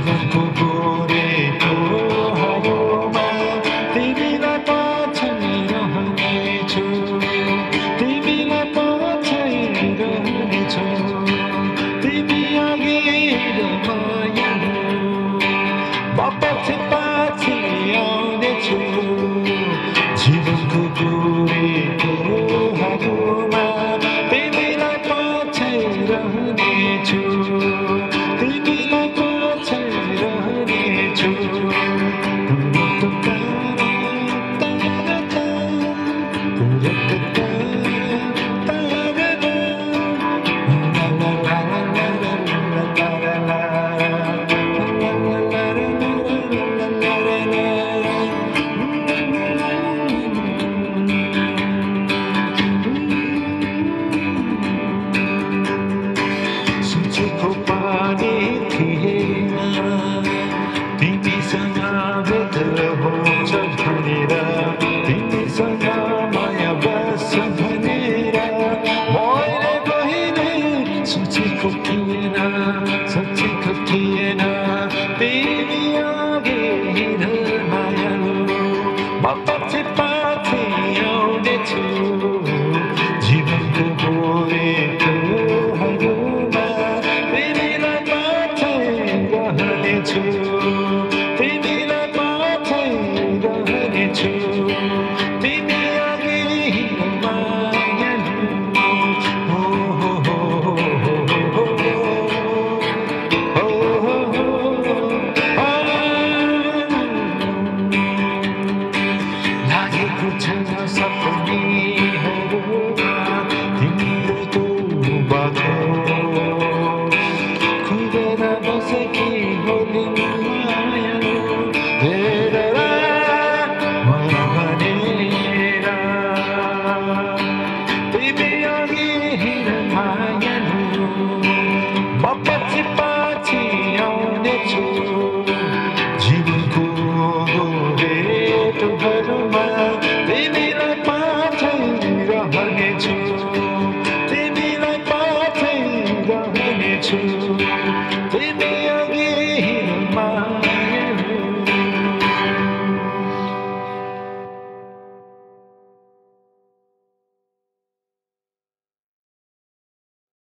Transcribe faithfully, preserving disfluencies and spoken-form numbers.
जीवनको गोरेटोहरूमा तिमीलाई पछि रहनेछु, तिमीलाई पछि रहनेछु, तिमी अघि हिँड मायालु, म पछि पछि आउनेछु। जीवनको गोरेटोहरूमा तिमीलाई पछि रहनेछु, तिमीलाई पछि रहनेछु। सोचेको पानी थिएन तिमीसँग भेट हुन्छ भनेर, तिमीसँग माया बस्छ भनेर मैले कहिले सोचेको थिएन, सोचेको थिएन। तिमी अघि हिँड मायालु, म पछि पछि आउनेछु। जीवनको गोरेटोहरूमा तिमीलाई पछि रहनेछु, तिमीलाई पछि रहनेछु, तिमी अघि हिँड मायालु। हो हो हो हो हो हो हो हो। लागेको छ सपनीहरूमा तिम्रो त्यो बाटो, खुलेर बसेकी होलिन्